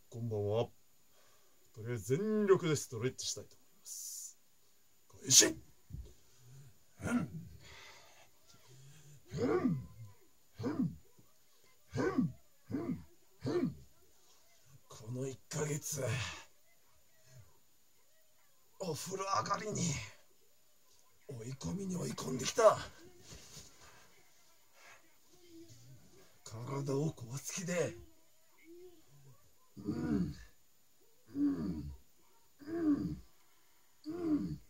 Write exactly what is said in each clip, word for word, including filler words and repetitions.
こんばんは。とりあえず全力でストレッチしたいと思います。開始。このいっかげつお風呂上がりに追い込みに追い込んできた。体を壊す気でうんうんうんうん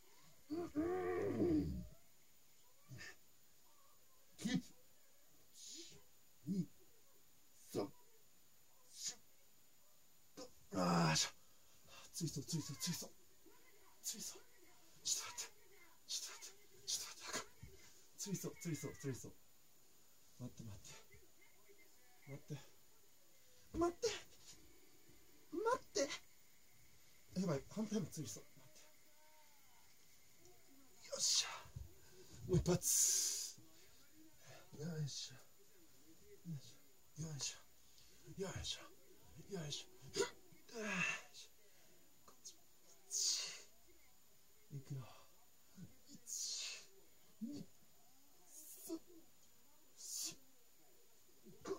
うんキープにさんああしょついそうついそうついそうついそうちょっと待ってちょっと待ってちょっと待ってついそうついそうついそう待って待って待って待って待ってやばい反対もついそう待ってよっしゃもう一発よいしょよいしょよいしょよいしょいくよいちにさんしご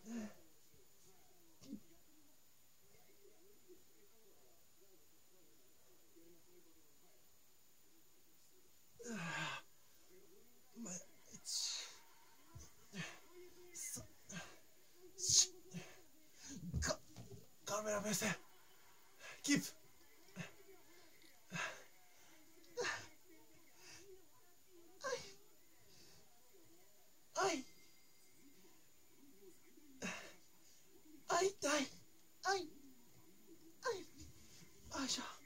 前いちさんしごカメラ目線キープあいあいたいあいあいあいしょ